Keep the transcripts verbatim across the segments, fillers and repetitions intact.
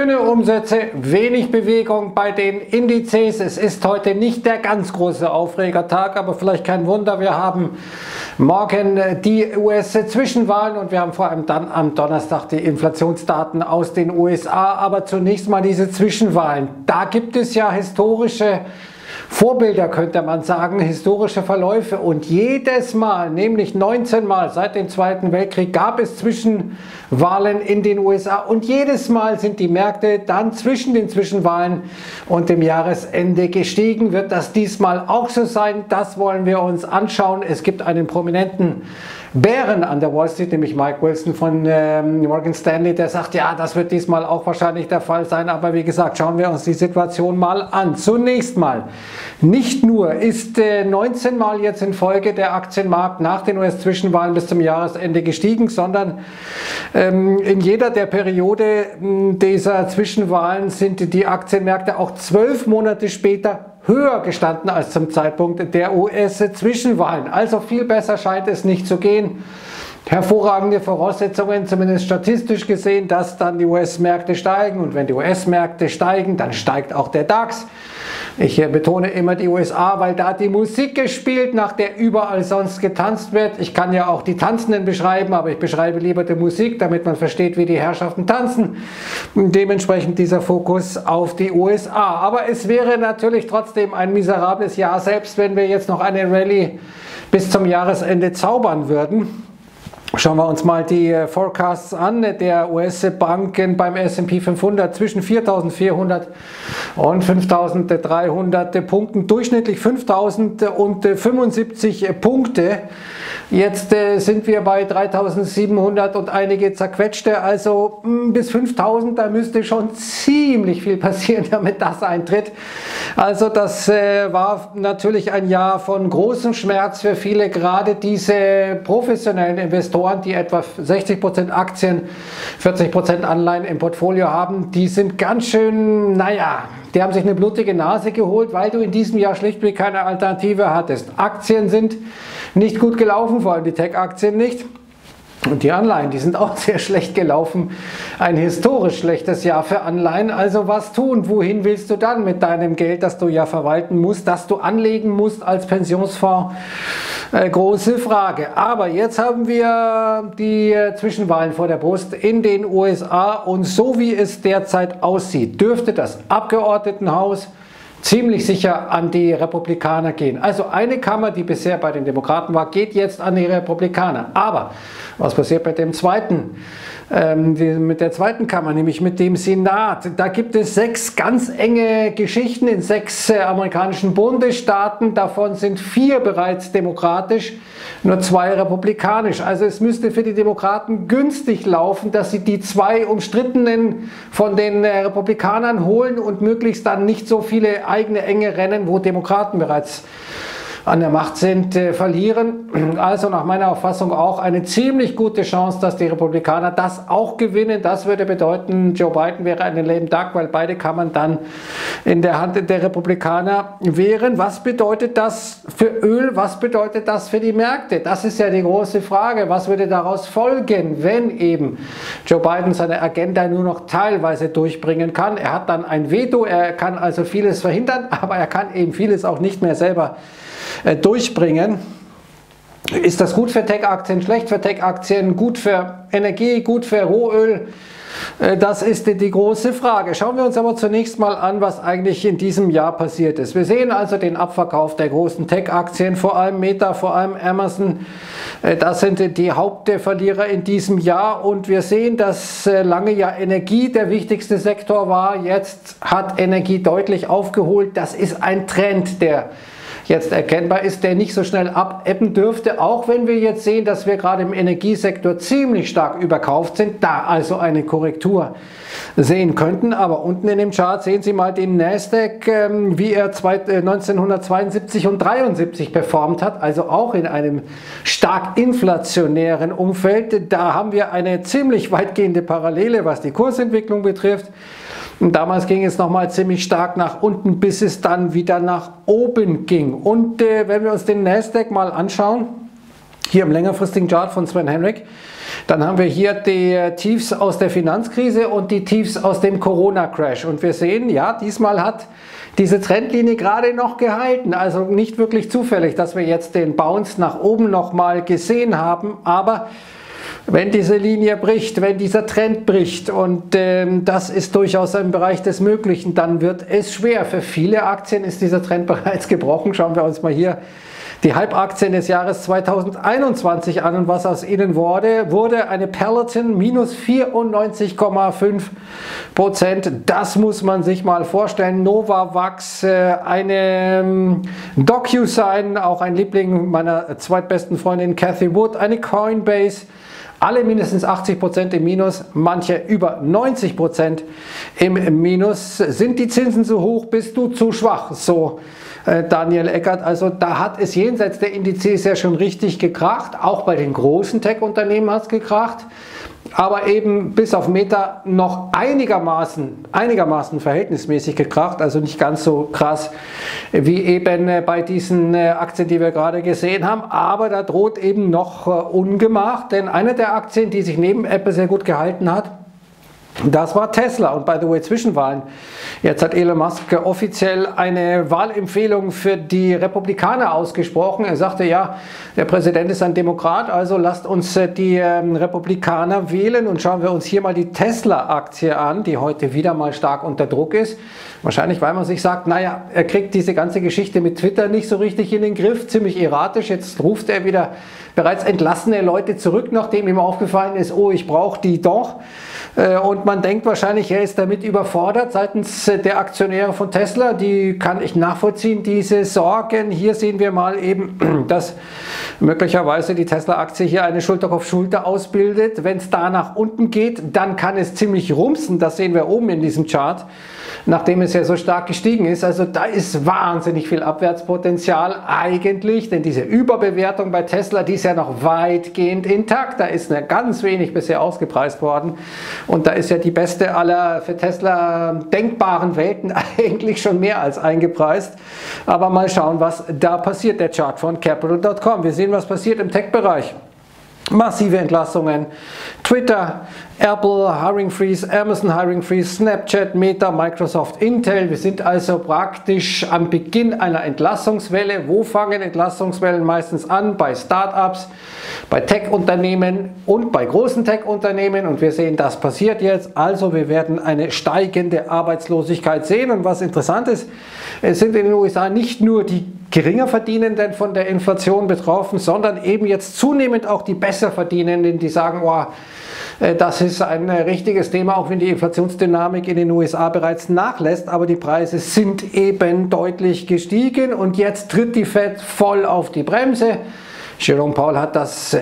Dünne Umsätze, wenig Bewegung bei den Indizes. Es ist heute nicht der ganz große Aufregertag, aber vielleicht kein Wunder. Wir haben morgen die U S-Zwischenwahlen und wir haben vor allem dann am Donnerstag die Inflationsdaten aus den U S A. Aber zunächst mal diese Zwischenwahlen. Da gibt es ja historische Vorbilder, könnte man sagen, historische Verläufe, und jedes Mal, nämlich neunzehn Mal seit dem Zweiten Weltkrieg, gab es Zwischenwahlen in den U S A und jedes Mal sind die Märkte dann zwischen den Zwischenwahlen und dem Jahresende gestiegen. Wird das diesmal auch so sein? Das wollen wir uns anschauen. Es gibt einen prominenten Bären an der Wall Street, nämlich Mike Wilson von ähm, Morgan Stanley, der sagt, ja, das wird diesmal auch wahrscheinlich der Fall sein, aber wie gesagt, schauen wir uns die Situation mal an. Zunächst mal, nicht nur ist äh, neunzehn Mal jetzt in Folge der Aktienmarkt nach den U S-Zwischenwahlen bis zum Jahresende gestiegen, sondern ähm, in jeder der Periode mh, dieser Zwischenwahlen sind die Aktienmärkte auch zwölf Monate später höher gestanden als zum Zeitpunkt der U S-Zwischenwahlen. Also viel besser scheint es nicht zu gehen. Hervorragende Voraussetzungen, zumindest statistisch gesehen, dass dann die U S-Märkte steigen, und wenn die U S-Märkte steigen, dann steigt auch der DAX. Ich betone immer die U S A, weil da die Musik gespielt, nach der überall sonst getanzt wird. Ich kann ja auch die Tanzenden beschreiben, aber ich beschreibe lieber die Musik, damit man versteht, wie die Herrschaften tanzen. Dementsprechend dieser Fokus auf die U S A. Aber es wäre natürlich trotzdem ein miserables Jahr, selbst wenn wir jetzt noch eine Rallye bis zum Jahresende zaubern würden. Schauen wir uns mal die Forecasts an der U S-Banken beim S und P fünfhundert zwischen viertausendvierhundert und fünftausenddreihundert Punkten, durchschnittlich fünftausendfünfundsiebzig Punkte. Jetzt äh, sind wir bei dreitausendsiebenhundert und einige zerquetschte, also mh, bis fünftausend, da müsste schon ziemlich viel passieren, damit das eintritt. Also das äh, war natürlich ein Jahr von großem Schmerz für viele, gerade diese professionellen Investoren, die etwa sechzig Prozent Aktien, vierzig Prozent Anleihen im Portfolio haben. Die sind ganz schön, naja, die haben sich eine blutige Nase geholt, weil du in diesem Jahr schlichtweg keine Alternative hattest. Aktien sind nicht gut gelaufen, vor allem die Tech-Aktien nicht. Und die Anleihen, die sind auch sehr schlecht gelaufen. Ein historisch schlechtes Jahr für Anleihen. Also was tun? Wohin willst du dann mit deinem Geld, das du ja verwalten musst, das du anlegen musst als Pensionsfonds? Äh, große Frage. Aber jetzt haben wir die äh, Zwischenwahlen vor der Brust in den U S A, und so wie es derzeit aussieht, dürfte das Abgeordnetenhaus ziemlich sicher an die Republikaner gehen. Also eine Kammer, die bisher bei den Demokraten war, geht jetzt an die Republikaner. Aber was passiert mit dem zweiten, ähm, die, mit der zweiten Kammer, nämlich mit dem Senat? Da gibt es sechs ganz enge Geschichten in sechs äh, amerikanischen Bundesstaaten. Davon sind vier bereits demokratisch, nur zwei republikanisch. Also es müsste für die Demokraten günstig laufen, dass sie die zwei umstrittenen von den äh, Republikanern holen und möglichst dann nicht so viele eigene enge Rennen, wo Demokraten bereits an der Macht sind, äh, verlieren. Also nach meiner Auffassung auch eine ziemlich gute Chance, dass die Republikaner das auch gewinnen. Das würde bedeuten, Joe Biden wäre eine lame duck, weil beide Kammern dann in der Hand der Republikaner wären. Was bedeutet das für Öl? Was bedeutet das für die Märkte? Das ist ja die große Frage. Was würde daraus folgen, wenn eben Joe Biden seine Agenda nur noch teilweise durchbringen kann? Er hat dann ein Veto, er kann also vieles verhindern, aber er kann eben vieles auch nicht mehr selber durchbringen. Ist das gut für Tech-Aktien, schlecht für Tech-Aktien, gut für Energie, gut für Rohöl? Das ist die große Frage. Schauen wir uns aber zunächst mal an, was eigentlich in diesem Jahr passiert ist. Wir sehen also den Abverkauf der großen Tech-Aktien, vor allem Meta, vor allem Amazon. Das sind die Hauptverlierer in diesem Jahr, und wir sehen, dass lange ja Energie der wichtigste Sektor war. Jetzt hat Energie deutlich aufgeholt. Das ist ein Trend, der jetzt erkennbar ist, der nicht so schnell abebben dürfte, auch wenn wir jetzt sehen, dass wir gerade im Energiesektor ziemlich stark überkauft sind, da also eine Korrektur sehen könnten. Aber unten in dem Chart sehen Sie mal den Nasdaq, ähm, wie er neunzehnhundertzweiundsiebzig und dreiundsiebzig performt hat, also auch in einem stark inflationären Umfeld. Da haben wir eine ziemlich weitgehende Parallele, was die Kursentwicklung betrifft. Und damals ging es nochmal ziemlich stark nach unten, bis es dann wieder nach oben ging. Und äh, wenn wir uns den Nasdaq mal anschauen, hier im längerfristigen Chart von Sven Henrik. Dann haben wir hier die Tiefs aus der Finanzkrise und die Tiefs aus dem Corona-Crash. Und wir sehen, ja, diesmal hat diese Trendlinie gerade noch gehalten. Also nicht wirklich zufällig, dass wir jetzt den Bounce nach oben nochmal gesehen haben. Aber wenn diese Linie bricht, wenn dieser Trend bricht, und ähm, das ist durchaus im Bereich des Möglichen, dann wird es schwer. Für viele Aktien ist dieser Trend bereits gebrochen. Schauen wir uns mal hier die Hype-Aktien des Jahres zweitausendeinundzwanzig an, und was aus ihnen wurde, wurde eine Peloton minus vierundneunzig Komma fünf Prozent. Das muss man sich mal vorstellen. Novavax, eine DocuSign, auch ein Liebling meiner zweitbesten Freundin Cathy Wood, eine Coinbase. Alle mindestens achtzig Prozent im Minus, manche über neunzig Prozent im Minus. Sind die Zinsen zu hoch, bist du zu schwach? So Daniel Eckert, also da hat es jenseits der Indizes ja schon richtig gekracht, auch bei den großen Tech-Unternehmen hat es gekracht, aber eben bis auf Meta noch einigermaßen, einigermaßen verhältnismäßig gekracht, also nicht ganz so krass wie eben bei diesen Aktien, die wir gerade gesehen haben, aber da droht eben noch Ungemach, denn eine der Aktien, die sich neben Apple sehr gut gehalten hat, das war Tesla. Und by the way, Zwischenwahlen. Jetzt hat Elon Musk offiziell eine Wahlempfehlung für die Republikaner ausgesprochen. Er sagte, ja, der Präsident ist ein Demokrat, also lasst uns die ähm, Republikaner wählen, und schauen wir uns hier mal die Tesla-Aktie an, die heute wieder mal stark unter Druck ist. Wahrscheinlich, weil man sich sagt, naja, er kriegt diese ganze Geschichte mit Twitter nicht so richtig in den Griff, ziemlich erratisch. Jetzt ruft er wieder bereits entlassene Leute zurück, nachdem ihm aufgefallen ist, oh, ich brauche die doch. Und man denkt wahrscheinlich, er ist damit überfordert seitens der Aktionäre von Tesla. Die kann ich nachvollziehen, diese Sorgen. Hier sehen wir mal eben, dass möglicherweise die Tesla-Aktie hier eine Schulter auf Schulter ausbildet. Wenn es da nach unten geht, dann kann es ziemlich rumsen. Das sehen wir oben in diesem Chart, nachdem es ja so stark gestiegen ist. Also da ist wahnsinnig viel Abwärtspotenzial eigentlich, denn diese Überbewertung bei Tesla, die ist ja noch weitgehend intakt. Da ist eine ganz wenig bisher ausgepreist worden. Und da ist ja die beste aller für Tesla denkbaren Welten eigentlich schon mehr als eingepreist. Aber mal schauen, was da passiert. Der Chart von Capital Punkt com. Wir sehen, was passiert im Tech-Bereich. Massive Entlassungen. Twitter, Apple, Hiring Freeze, Amazon Hiring Freeze, Snapchat, Meta, Microsoft, Intel. Wir sind also praktisch am Beginn einer Entlassungswelle. Wo fangen Entlassungswellen meistens an? Bei Startups, bei Tech-Unternehmen und bei großen Tech-Unternehmen. Und wir sehen, das passiert jetzt. Also wir werden eine steigende Arbeitslosigkeit sehen. Und was interessant ist, es sind in den U S A nicht nur die Geringerverdienenden von der Inflation betroffen, sondern eben jetzt zunehmend auch die Besserverdienenden, die sagen, oh, das ist ein richtiges Thema, auch wenn die Inflationsdynamik in den U S A bereits nachlässt, aber die Preise sind eben deutlich gestiegen, und jetzt tritt die Fed voll auf die Bremse. Jerome Powell hat das,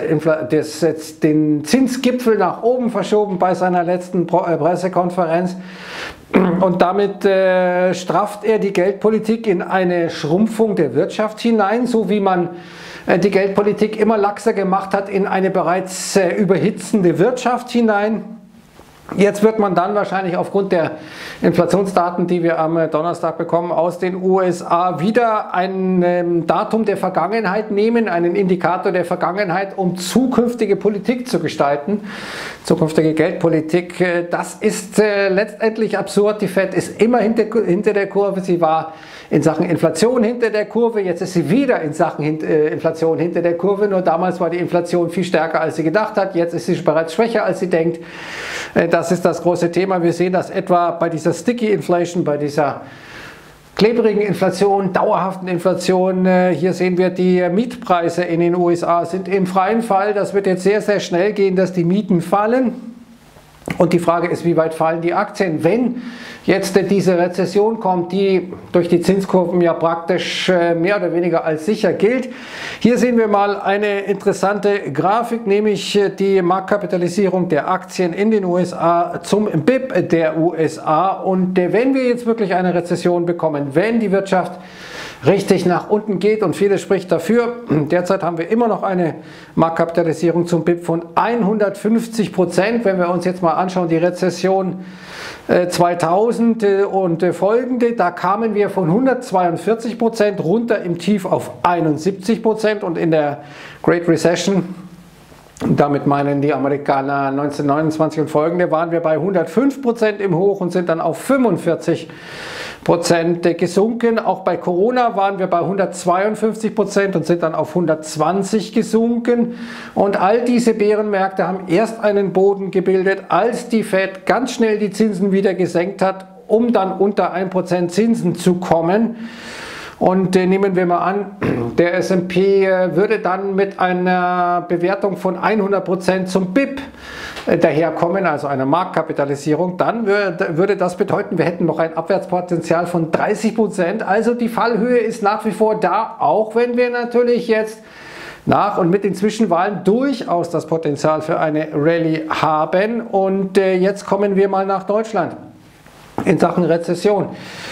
das, den Zinsgipfel nach oben verschoben bei seiner letzten Pressekonferenz. Und damit äh, strafft er die Geldpolitik in eine Schrumpfung der Wirtschaft hinein, so wie man äh, die Geldpolitik immer laxer gemacht hat in eine bereits äh, überhitzende Wirtschaft hinein. Jetzt wird man dann wahrscheinlich aufgrund der Inflationsdaten, die wir am Donnerstag bekommen, aus den U S A wieder ein ähm, Datum der Vergangenheit nehmen, einen Indikator der Vergangenheit, um zukünftige Politik zu gestalten, zukünftige Geldpolitik. Äh, das ist äh, letztendlich absurd. Die Fed ist immer hinter, hinter der Kurve. Sie war in Sachen Inflation hinter der Kurve, jetzt ist sie wieder in Sachen Hin äh, Inflation hinter der Kurve. Nur damals war die Inflation viel stärker, als sie gedacht hat. Jetzt ist sie bereits schwächer, als sie denkt. Äh, das ist das große Thema. Wir sehen das etwa bei dieser Sticky Inflation, bei dieser klebrigen Inflation, dauerhaften Inflation. Äh, hier sehen wir, die Mietpreise in den U S A sind im freien Fall. Das wird jetzt sehr, sehr schnell gehen, dass die Mieten fallen. Und die Frage ist, wie weit fallen die Aktien, wenn jetzt diese Rezession kommt, die durch die Zinskurven ja praktisch mehr oder weniger als sicher gilt. Hier sehen wir mal eine interessante Grafik, nämlich die Marktkapitalisierung der Aktien in den U S A zum B I P der U S A. Und wenn wir jetzt wirklich eine Rezession bekommen, wenn die Wirtschaft richtig nach unten geht und vieles spricht dafür. Derzeit haben wir immer noch eine Marktkapitalisierung zum B I P von hundertfünfzig Prozent. Wenn wir uns jetzt mal anschauen, die Rezession zweitausend und folgende, da kamen wir von hundertzweiundvierzig Prozent runter im Tief auf einundsiebzig Prozent und in der Great Recession, damit meinen die Amerikaner neunzehnhundertneunundzwanzig und folgende, waren wir bei hundertfünf Prozent im Hoch und sind dann auf fünfundvierzig Prozent gesunken. Auch bei Corona waren wir bei hundertzweiundfünfzig Prozent und sind dann auf hundertzwanzig gesunken. Und all diese Bärenmärkte haben erst einen Boden gebildet, als die Fed ganz schnell die Zinsen wieder gesenkt hat, um dann unter ein Prozent Zinsen zu kommen. Und äh, nehmen wir mal an, der S und P äh, würde dann mit einer Bewertung von hundert Prozent zum B I P äh, daherkommen, also einer Marktkapitalisierung, dann würde, würde das bedeuten, wir hätten noch ein Abwärtspotenzial von dreißig Prozent. Also die Fallhöhe ist nach wie vor da, auch wenn wir natürlich jetzt nach und mit den Zwischenwahlen durchaus das Potenzial für eine Rallye haben. Und äh, jetzt kommen wir mal nach Deutschland in Sachen Rezession.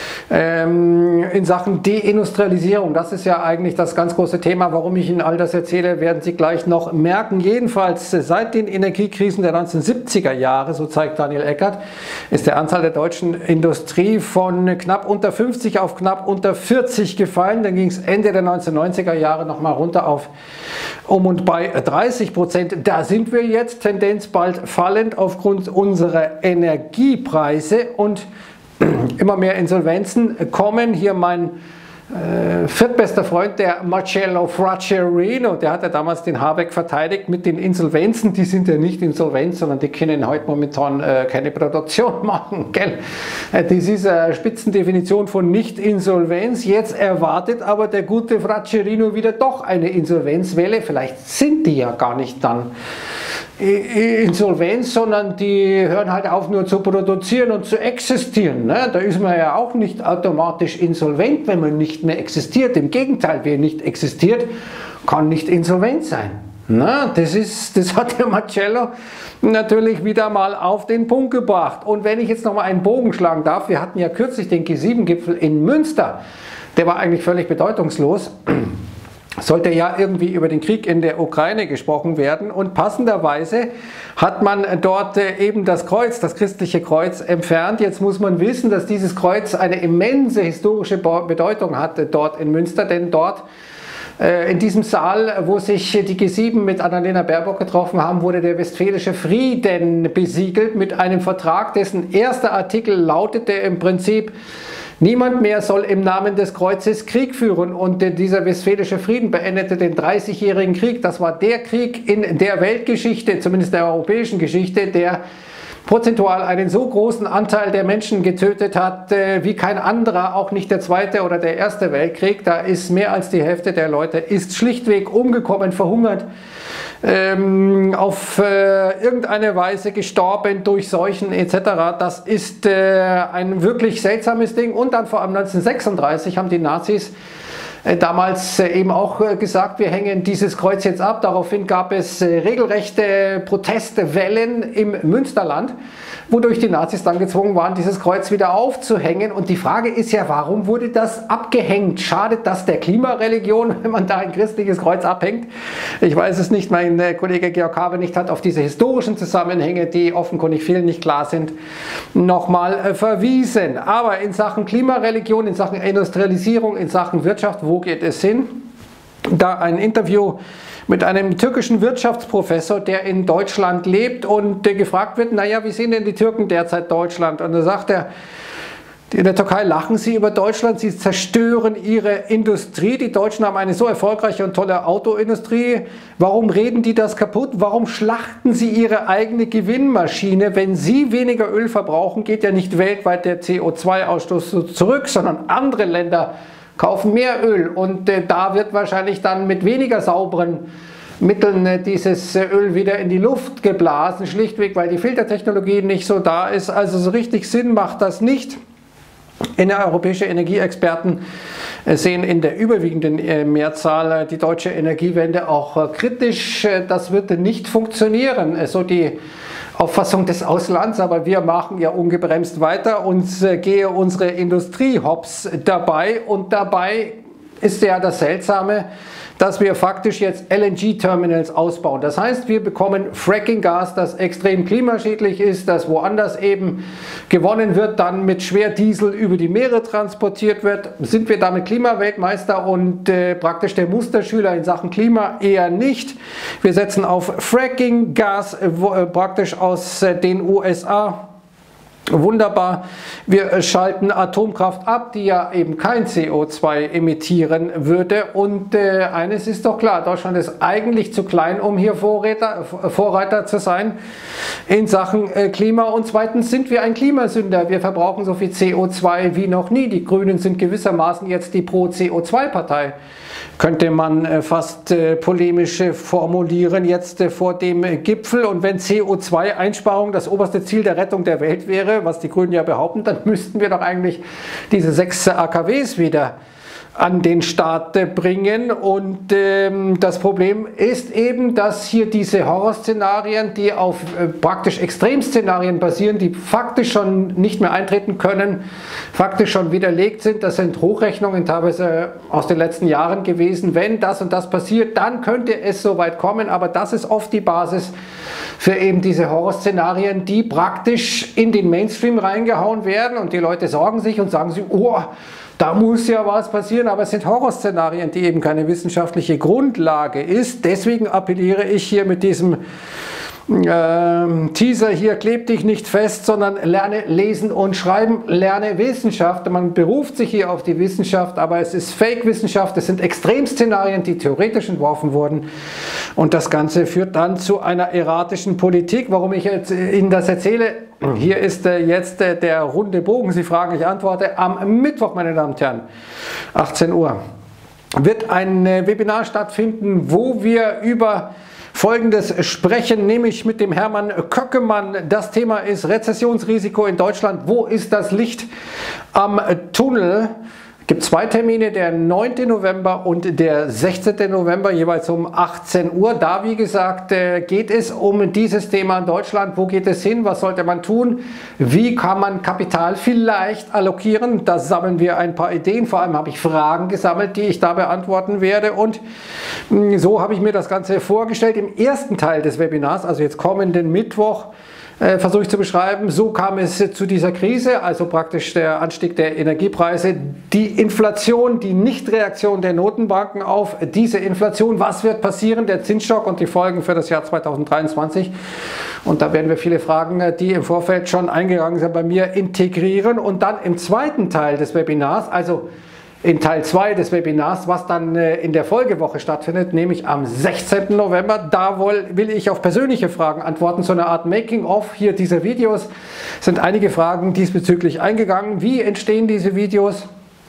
In Sachen Deindustrialisierung, das ist ja eigentlich das ganz große Thema, warum ich Ihnen all das erzähle, werden Sie gleich noch merken. Jedenfalls seit den Energiekrisen der neunzehnhundertsiebziger Jahre, so zeigt Daniel Eckert, ist der Anteil der deutschen Industrie von knapp unter fünfzig auf knapp unter vierzig gefallen. Dann ging es Ende der neunzehnhundertneunziger Jahre nochmal runter auf um und bei dreißig Prozent. Da sind wir jetzt, Tendenz bald fallend aufgrund unserer Energiepreise und immer mehr Insolvenzen kommen. Hier mein äh, viertbester Freund, der Marcello Fraccherino, der hat ja damals den Habeck verteidigt mit den Insolvenzen. Die sind ja nicht insolvent, sondern die können heute momentan äh, keine Produktion machen. Gell? Äh, das ist eine Spitzendefinition von Nicht-Insolvenz. Jetzt erwartet aber der gute Fraccherino wieder doch eine Insolvenzwelle. Vielleicht sind die ja gar nicht dann Insolvenz, sondern die hören halt auf nur zu produzieren und zu existieren. Ne? Da ist man ja auch nicht automatisch insolvent, wenn man nicht mehr existiert. Im Gegenteil, wer nicht existiert, kann nicht insolvent sein. Ne? Das, ist, das hat der Marcello natürlich wieder mal auf den Punkt gebracht. Und wenn ich jetzt noch mal einen Bogen schlagen darf, wir hatten ja kürzlich den G sieben Gipfel in Münster, der war eigentlich völlig bedeutungslos. Sollte ja irgendwie über den Krieg in der Ukraine gesprochen werden und passenderweise hat man dort eben das Kreuz, das christliche Kreuz entfernt. Jetzt muss man wissen, dass dieses Kreuz eine immense historische Bedeutung hatte dort in Münster, denn dort in diesem Saal, wo sich die G sieben mit Annalena Baerbock getroffen haben, wurde der Westfälische Frieden besiegelt mit einem Vertrag, dessen erster Artikel lautete im Prinzip: Niemand mehr soll im Namen des Kreuzes Krieg führen. Und dieser Westfälische Frieden beendete den dreißigjährigen Krieg. Das war der Krieg in der Weltgeschichte, zumindest der europäischen Geschichte, der prozentual einen so großen Anteil der Menschen getötet hat wie kein anderer, auch nicht der Zweite oder der Erste Weltkrieg. Da ist mehr als die Hälfte der Leute ist schlichtweg umgekommen, verhungert, ähm, auf äh, irgendeine Weise gestorben durch Seuchen et cetera. Das ist äh, ein wirklich seltsames Ding. Und dann vor allem neunzehnhundertsechsunddreißig haben die Nazis äh, damals äh, eben auch äh, gesagt, wir hängen dieses Kreuz jetzt ab. Daraufhin gab es äh, regelrechte Protestwellen im Münsterland, wodurch die Nazis dann gezwungen waren, dieses Kreuz wieder aufzuhängen. Und die Frage ist ja, warum wurde das abgehängt? Schadet das der Klimareligion, wenn man da ein christliches Kreuz abhängt? Ich weiß es nicht. Mein Kollege Georg Habenicht hat auf diese historischen Zusammenhänge, die offenkundig vielen nicht klar sind, nochmal verwiesen. Aber in Sachen Klimareligion, in Sachen Industrialisierung, in Sachen Wirtschaft, wo geht es hin? Da ein Interview mit einem türkischen Wirtschaftsprofessor, der in Deutschland lebt und äh, gefragt wird, naja, wie sehen denn die Türken derzeit Deutschland? Und da sagt er, in der Türkei lachen sie über Deutschland, sie zerstören ihre Industrie. Die Deutschen haben eine so erfolgreiche und tolle Autoindustrie. Warum reden die das kaputt? Warum schlachten sie ihre eigene Gewinnmaschine? Wenn sie weniger Öl verbrauchen, geht ja nicht weltweit der C O zwei Ausstoß zurück, sondern andere Länder kaufen mehr Öl und äh, da wird wahrscheinlich dann mit weniger sauberen Mitteln äh, dieses äh, Öl wieder in die Luft geblasen, schlichtweg, weil die Filtertechnologie nicht so da ist. Also so richtig Sinn macht das nicht. Innereuropäische Energieexperten äh, sehen in der überwiegenden äh, Mehrzahl äh, die deutsche Energiewende auch äh, kritisch. Äh, das wird nicht funktionieren. Äh, so die Auffassung des Auslands, aber wir machen ja ungebremst weiter und äh, gehe unsere Industrie hops dabei und dabei ist ja das Seltsame, dass wir faktisch jetzt L N G-Terminals ausbauen. Das heißt, wir bekommen Fracking-Gas, das extrem klimaschädlich ist, das woanders eben gewonnen wird, dann mit Schwerdiesel über die Meere transportiert wird. Sind wir damit Klimaweltmeister und äh, praktisch der Musterschüler in Sachen Klima? Eher nicht. Wir setzen auf Fracking-Gas äh, äh, praktisch aus äh, den U S A. Wunderbar, wir schalten Atomkraft ab, die ja eben kein C O zwei emittieren würde, und äh, eines ist doch klar, Deutschland ist eigentlich zu klein, um hier Vorreiter, Vorreiter zu sein in Sachen äh, Klima, und zweitens sind wir ein Klimasünder, wir verbrauchen so viel C O zwei wie noch nie. Die Grünen sind gewissermaßen jetzt die Pro-C O zwei Partei. Könnte man äh, fast äh, polemisch äh, formulieren jetzt äh, vor dem äh, Gipfel. Und wenn C O zwei Einsparung das oberste Ziel der Rettung der Welt wäre, was die Grünen ja behaupten, dann müssten wir doch eigentlich diese sechs A K Ws wieder an den Start bringen. Und ähm, das Problem ist eben, dass hier diese Horrorszenarien, die auf äh, praktisch Extremszenarien basieren, die faktisch schon nicht mehr eintreten können, faktisch schon widerlegt sind. Das sind Hochrechnungen teilweise aus den letzten Jahren gewesen. Wenn das und das passiert, dann könnte es so weit kommen, aber das ist oft die Basis für eben diese Horrorszenarien, die praktisch in den Mainstream reingehauen werden, und die Leute sorgen sich und sagen sich, oh, da muss ja was passieren, aber es sind Horrorszenarien, die eben keine wissenschaftliche Grundlage ist. Deswegen appelliere ich hier mit diesem äh, Teaser hier, kleb dich nicht fest, sondern lerne lesen und schreiben, lerne Wissenschaft. Man beruft sich hier auf die Wissenschaft, aber es ist Fake-Wissenschaft, es sind Extremszenarien, die theoretisch entworfen wurden, und das Ganze führt dann zu einer erratischen Politik. Warum ich jetzt Ihnen das erzähle? Hier ist äh, jetzt äh, der runde Bogen. Sie fragen, ich antworte. Am Mittwoch, meine Damen und Herren, achtzehn Uhr, wird ein äh, Webinar stattfinden, wo wir über Folgendes sprechen, nämlich mit dem Hermann Köckemann. Das Thema ist Rezessionsrisiko in Deutschland. Wo ist das Licht am Tunnel? Es gibt zwei Termine, der neunte November und der sechzehnte November, jeweils um achtzehn Uhr. Da, wie gesagt, geht es um dieses Thema in Deutschland. Wo geht es hin? Was sollte man tun? Wie kann man Kapital vielleicht allokieren? Da sammeln wir ein paar Ideen. Vor allem habe ich Fragen gesammelt, die ich da beantworten werde. Und so habe ich mir das Ganze vorgestellt. Im ersten Teil des Webinars, also jetzt kommenden Mittwoch, Äh, versuche ich zu beschreiben, so kam es zu dieser Krise, also praktisch der Anstieg der Energiepreise, die Inflation, die Nichtreaktion der Notenbanken auf diese Inflation, was wird passieren, der Zinsschock und die Folgen für das Jahr zweitausenddreiundzwanzig. Und da werden wir viele Fragen, die im Vorfeld schon eingegangen sind, bei mir integrieren, und dann im zweiten Teil des Webinars, also in Teil zwei des Webinars, was dann in der Folgewoche stattfindet, nämlich am sechzehnten November. Da will ich auf persönliche Fragen antworten, so eine Art Making-of hier dieser Videos. Sind einige Fragen diesbezüglich eingegangen. Wie entstehen diese Videos?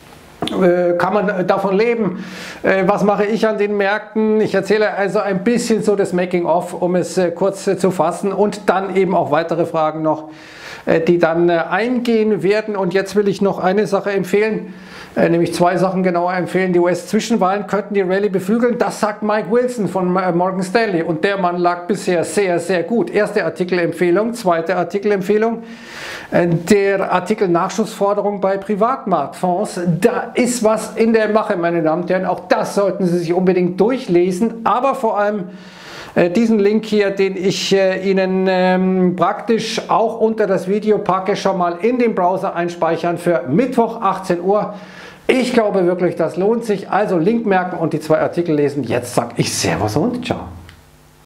Kann man davon leben? Was mache ich an den Märkten? Ich erzähle also ein bisschen so das Making-of, um es kurz zu fassen, und dann eben auch weitere Fragen noch, die dann eingehen werden. Und jetzt will ich noch eine Sache empfehlen, nämlich zwei Sachen genauer empfehlen. Die U S-Zwischenwahlen könnten die Rallye beflügeln. Das sagt Mike Wilson von Morgan Stanley, und der Mann lag bisher sehr, sehr gut. Erste Artikelempfehlung, zweite Artikelempfehlung. Der Artikel Nachschussforderung bei Privatmarktfonds. Da ist was in der Mache, meine Damen und Herren. Auch das sollten Sie sich unbedingt durchlesen, aber vor allem diesen Link hier, den ich äh, Ihnen ähm, praktisch auch unter das Video packe, schon mal in den Browser einspeichern für Mittwoch achtzehn Uhr. Ich glaube wirklich, das lohnt sich. Also Link merken und die zwei Artikel lesen. Jetzt sage ich Servus und Ciao.